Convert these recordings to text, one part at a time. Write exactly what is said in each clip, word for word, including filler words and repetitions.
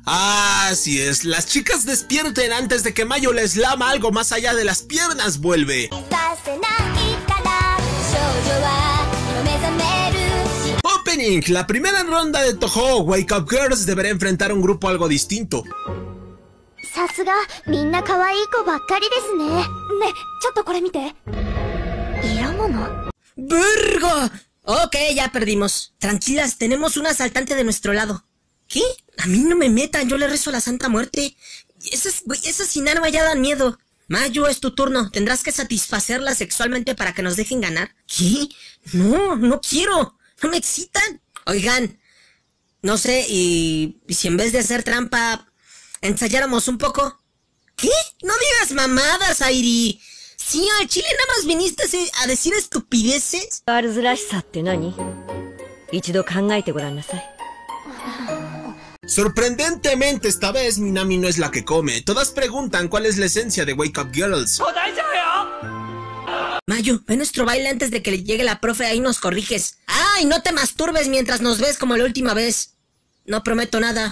Así es, las chicas despierten antes de que Mayu les lama algo más allá de las piernas, vuelve. Opening, la primera ronda de Touhou, Wake Up Girls deberá enfrentar a un grupo algo distinto. ¡Verga! Ok, ya perdimos. Tranquilas, tenemos un asaltante de nuestro lado. ¿Qué? A mí no me metan, yo le rezo a la Santa Muerte. Esas, esas sin arma ya dan miedo. Mayu, es tu turno. Tendrás que satisfacerla sexualmente para que nos dejen ganar. ¿Qué? No, no quiero. No me excitan. Oigan, no sé, y, y si en vez de hacer trampa, ensayáramos un poco. ¿Qué? No digas mamadas, Airi. Sí, al chile nada más viniste a decir estupideces. Sorprendentemente, esta vez Minami no es la que come. Todas preguntan cuál es la esencia de Wake Up Girls. Mayu, ve nuestro baile antes de que le llegue la profe, ahí nos corriges. ¡Ay, no te masturbes mientras nos ves como la última vez! No prometo nada.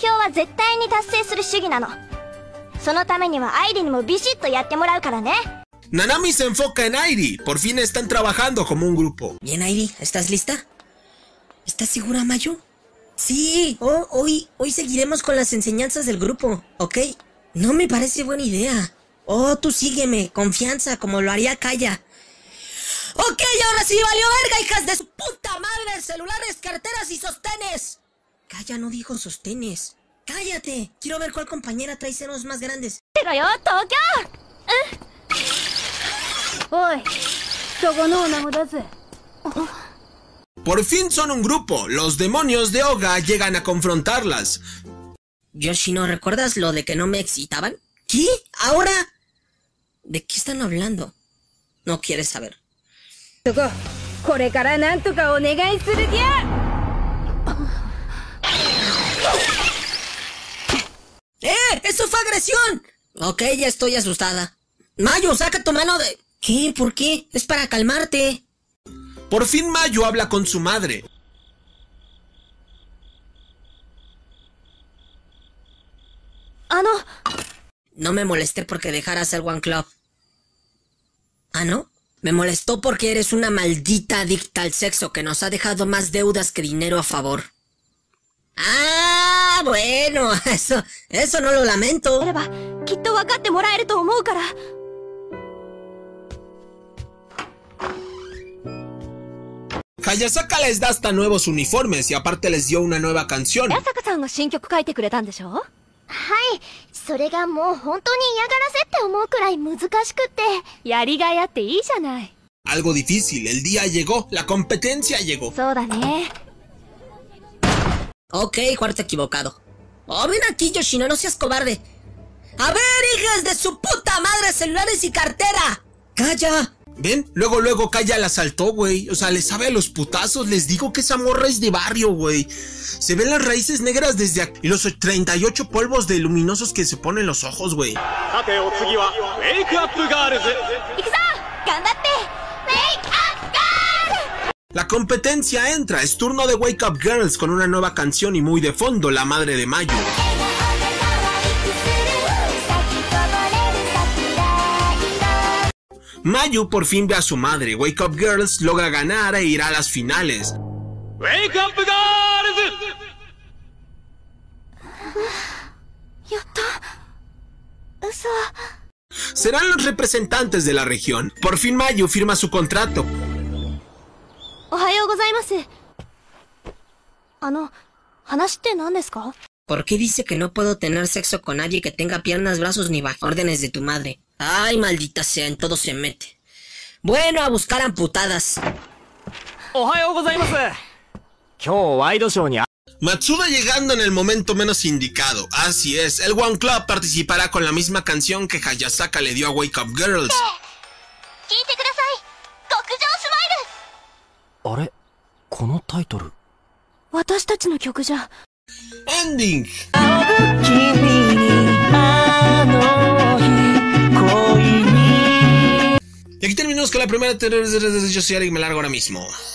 Nanami se enfoca en Airi. Por fin están trabajando como un grupo. Bien, Airi, ¿estás lista? ¿Estás segura, Mayu? Sí, oh, hoy, hoy seguiremos con las enseñanzas del grupo, ¿ok? No me parece buena idea. Oh, tú sígueme, confianza, como lo haría Kaya. Ok, ahora sí, valió verga, hijas de su puta madre, celulares, carteras y sostenes. Kaya no dijo sostenes. Cállate, quiero ver cuál compañera trae senos más grandes. Pero yo, Tokyo. Oye, Toko no namudazu. Por fin son un grupo. Los demonios de Oga llegan a confrontarlas. Yoshino, ¿recuerdas lo de que no me excitaban? ¿Qué? ¿Ahora? ¿De qué están hablando? No quieres saber. Toko, kore kara nantoka onegai suru ya. ¡Eh! ¡Eso fue agresión! Ok, ya estoy asustada. Mayu, saca tu mano de... ¿Qué? ¿Por qué? Es para calmarte. Por fin Mayu habla con su madre. Ah, no. No me molesté porque dejaras el One Club. ¿Ah, no? Me molestó porque eres una maldita adicta al sexo que nos ha dejado más deudas que dinero a favor. Ah, bueno, eso, eso no lo lamento. Hayasaka les da hasta nuevos uniformes y aparte les dio una nueva canción. Algo difícil, el día llegó, la competencia llegó. Ok, cuarto equivocado. Oh, ven aquí, Yoshino, no seas cobarde. A ver, hijas de su puta madre, celulares y cartera. ¡Calla! ¿Ven? Luego, luego Kaya la asaltó, güey. O sea, le sabe a los putazos. Les digo que esa morra es de barrio, güey. Se ven las raíces negras desde aquí. Y los treinta y ocho polvos de luminosos que se ponen los ojos, güey. La competencia entra. Es turno de Wake Up Girls con una nueva canción y muy de fondo, la madre de Mayu. Mayu por fin ve a su madre. Wake Up Girls logra ganar e irá a las finales. ¡Wake Up Girls! Serán los representantes de la región. Por fin Mayu firma su contrato. ¿Por qué dice que no puedo tener sexo con nadie que tenga piernas, brazos ni bajo órdenes de tu madre? Ay, maldita sea, en todo se mete. Bueno, a buscar amputadas. Matsuda llegando en el momento menos indicado. Así es, el One Club participará con la misma canción que Hayasaka le dio a Wake Up Girls. Ending. Y aquí terminamos con la primera. Yo soy Eric, me largo ahora mismo.